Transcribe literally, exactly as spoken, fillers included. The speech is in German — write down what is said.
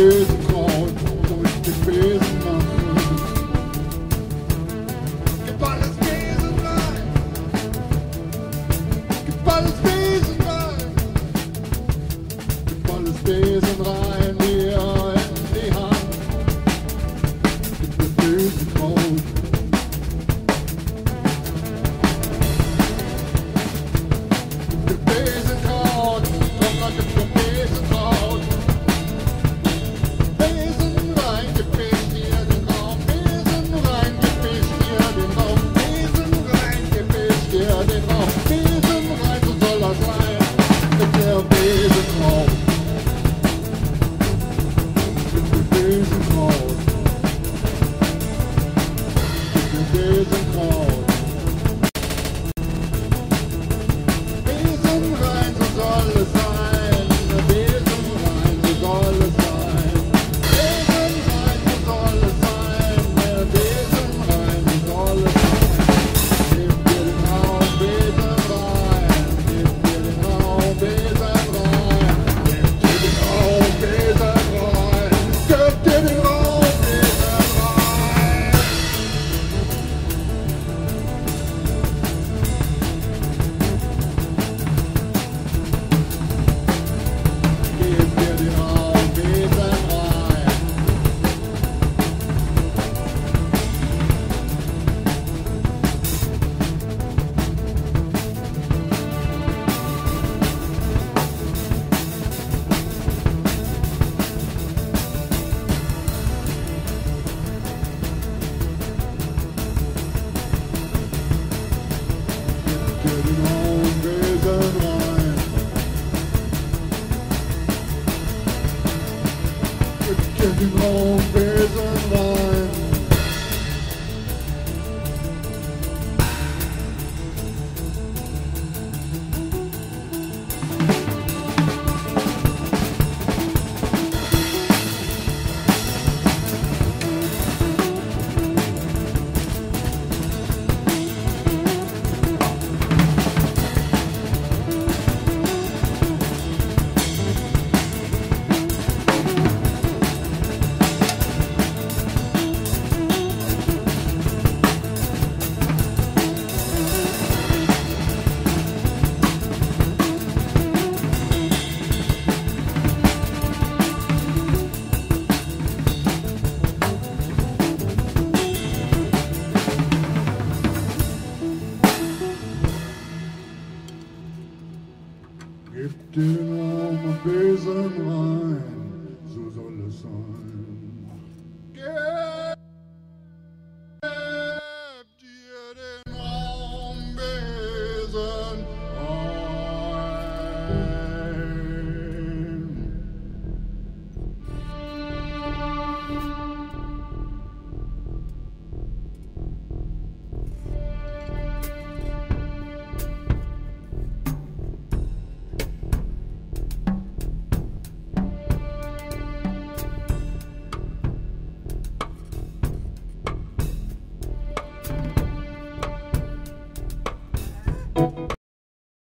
Besenkraut durch den Besenmann. Gib alles Besen rein, gib alles Besen rein, gib alles Besen rein, mir in die Hand. Gib das Besenkraut. Gib Besenkraut, komm mal, gib das Besenkraut. Besen rein, gepischt hier den Raum, Besen rein, gepischt hier den Raum, Besen rein, gepischt hier den Raum, Besen rein, so soll das sein, mit der Besenkraut. Mit der Besenkraut. Mit der Besenkraut. Besen rein, so soll es sein, Besen rein, so soll es sein. Besen rein, so soll es sein, Besen rein, so soll es sein. Gib dir den Raum, Besen rein, gib dir den Raum, Besen rein, gib dir den Raum, Besen rein, gib dir den Raum, Besen rein. Gib dir den Raum, Besen rein. Gib dir den Raum, Besen rein. Gib dir den Raum, Besen rein.